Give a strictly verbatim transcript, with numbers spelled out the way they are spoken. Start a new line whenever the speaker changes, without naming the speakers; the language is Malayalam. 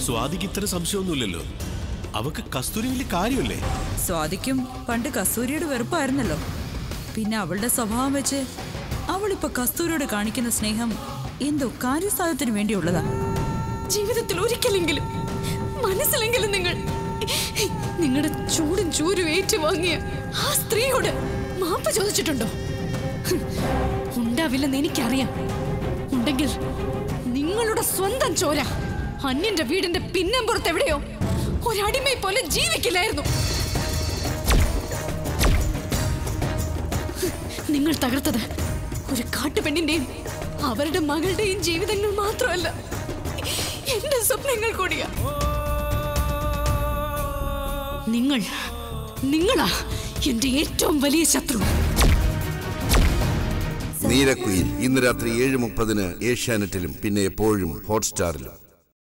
സ്വാതിക്ക് ഇത്ര സംശയമൊന്നുമില്ലല്ലോ. അവക്ക് കസ്തൂരി വലിയ കാര്യമല്ലേ?
സ്വാതിക്കും പണ്ട് കസ്തൂരിയുടെ വെറുപ്പായിരുന്നല്ലോ. പിന്നെ അവളുടെ സ്വഭാവം വെച്ച് അവളിപ്പോ കസ്തൂരിയോട് കാണിക്കുന്ന സ്നേഹം എന്തോ കാര്യസാധ്യത്തിന് വേണ്ടിയുള്ളതാ.
ജീവിതത്തിൽ ഒരിക്കലെങ്കിലും മനസ്സിലെങ്കിലും നിങ്ങൾ നിങ്ങളുടെ ചൂടും ചൂരും ഏറ്റുവാങ്ങിയ ആ സ്ത്രീയോട് മാപ്പ് ചോദിച്ചിട്ടുണ്ടോ? ഉണ്ടാവില്ലെന്ന് എനിക്കറിയാം. ഉണ്ടെങ്കിൽ നിങ്ങളുടെ സ്വന്തം ചോര അന്യന്റെ വീടിന്റെ പിന്നമ്പുറത്ത് എവിടെയോ ഒരടിമയെ പോലെ ജീവിക്കില്ലായിരുന്നു. നിങ്ങൾ തകർത്തത് ഒരു കാട്ടുപെണ്ണിന്റെയും അവരുടെ മകളുടെയും ജീവിതങ്ങൾ മാത്രമല്ല, എന്റെ സ്വപ്നങ്ങൾ കൂടിയാ. നിങ്ങൾ നിങ്ങളാ എന്റെ ഏറ്റവും വലിയ ശത്രു.
നീലക്കുയിൽ ഇന്ന് രാത്രി ഏഴ് മുപ്പതിന് ഏഷ്യാനെറ്റിലും പിന്നെ എപ്പോഴും ഹോട്ട്സ്റ്റാറിലും.